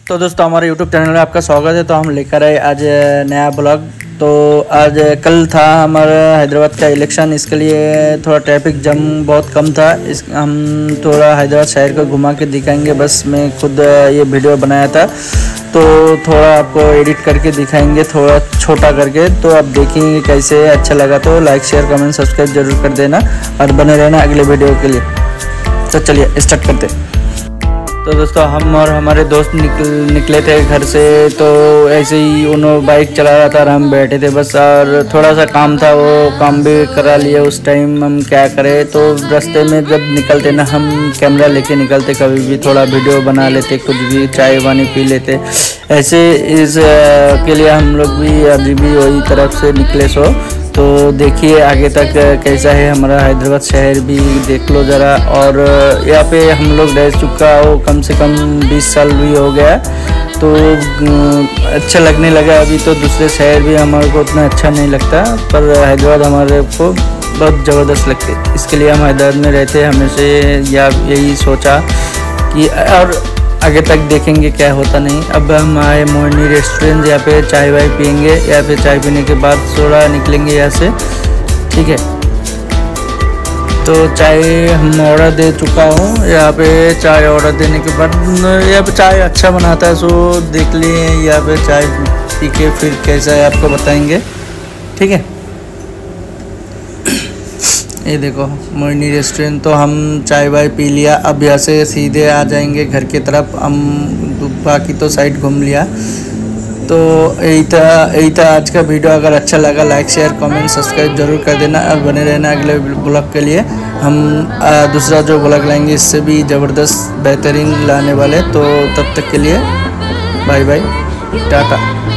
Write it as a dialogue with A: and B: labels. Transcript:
A: तो दोस्तों हमारे YouTube चैनल में आपका स्वागत है। तो हम लेकर आए आज नया ब्लॉग। तो आज कल था हमारा हैदराबाद का इलेक्शन, इसके लिए थोड़ा ट्रैफिक जम बहुत कम था। हम थोड़ा हैदराबाद शहर को घुमा के दिखाएंगे। बस मैं खुद ये वीडियो बनाया था, तो थोड़ा आपको एडिट करके दिखाएंगे, थोड़ा छोटा करके। तो आप देखेंगे कैसे, अच्छा लगा तो लाइक शेयर कमेंट सब्सक्राइब जरूर कर देना और बने रहना अगले वीडियो के लिए। तो चलिए स्टार्ट करते हैं। तो दोस्तों हम और हमारे दोस्त निकले थे घर से। तो ऐसे ही उन्होंने बाइक चला रहा था और हम बैठे थे बस, और थोड़ा सा काम था, वो काम भी करा लिए। उस टाइम हम क्या करें, तो रास्ते में जब निकलते ना, हम कैमरा लेके निकलते, कभी भी थोड़ा वीडियो बना लेते, कुछ भी चाय पानी पी लेते। ऐसे इस के लिए हम लोग भी अभी भी वही तरफ से निकले। सो तो देखिए आगे तक कैसा है हमारा हैदराबाद शहर भी देख लो ज़रा। और यहाँ पे हम लोग रह चुका हो कम से कम 20 साल भी हो गया, तो अच्छा लगने लगा। अभी तो दूसरे शहर भी हमारे को उतना अच्छा नहीं लगता, पर हैदराबाद हमारे को बहुत ज़बरदस्त लगते। इसके लिए हम हैदराबाद में रहते हैं हमेशा, या यही सोचा कि और आगे तक देखेंगे क्या होता नहीं। अब हम आए मोहिनी रेस्टोरेंट, यहाँ पे चाय वाय पियेंगे। यहाँ पे चाय पीने के बाद थोड़ा निकलेंगे यहाँ से, ठीक है। तो चाय हम ऑर्डर दे चुका हूँ। यहाँ पे चाय ऑर्डर देने के बाद यहाँ पे चाय अच्छा बनाता है, सो देख लिए यहाँ पे चाय पी के फिर कैसा है आपको बताएंगे, ठीक है। ये देखो मोहिनी रेस्टोरेंट। तो हम चाय वाय पी लिया, अब यहाँ से सीधे आ जाएंगे घर की तरफ। हम बाकी तो साइड घूम लिया। तो यही था आज का वीडियो। अगर अच्छा लगा लाइक शेयर कमेंट सब्सक्राइब जरूर कर देना और बने रहना अगले ब्लॉग के लिए। हम दूसरा जो ब्लॉग लाएंगे इससे भी ज़बरदस्त बेहतरीन लाने वाले। तो तब तक के लिए बाय बाय, टाटा।